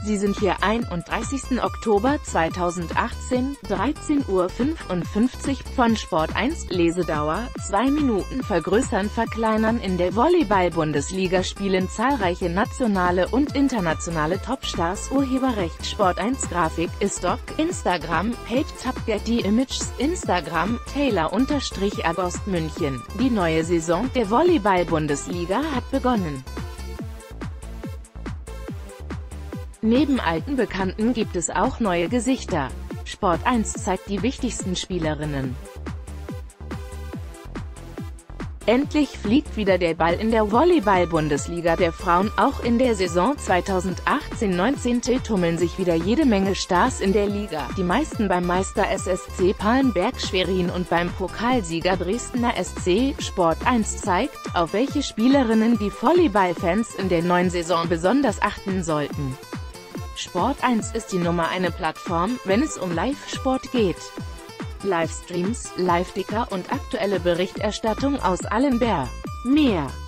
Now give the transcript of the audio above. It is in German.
Sie sind hier 31. Oktober 2018, 13:55 Uhr von Sport 1, Lesedauer, 2 Minuten. Vergrößern, verkleinern. In der Volleyball-Bundesliga spielen zahlreiche nationale und internationale Topstars. Urheberrecht Sport 1 Grafik ist Doc, Instagram, Page Getty Images, Instagram, Taylor_Agost München. Die neue Saison der Volleyball-Bundesliga hat begonnen. Neben alten Bekannten gibt es auch neue Gesichter. Sport 1 zeigt die wichtigsten Spielerinnen. Endlich fliegt wieder der Ball in der Volleyball-Bundesliga der Frauen. Auch in der Saison 2018-19 tummeln sich wieder jede Menge Stars in der Liga. Die meisten beim Meister SSC Palenberg Schwerin und beim Pokalsieger Dresdner SC. Sport 1 zeigt, auf welche Spielerinnen die Volleyball-Fans in der neuen Saison besonders achten sollten. Sport 1 ist die Nummer 1 Plattform, wenn es um Live-Sport geht. Livestreams, Live-Ticker und aktuelle Berichterstattung aus allen Mehr.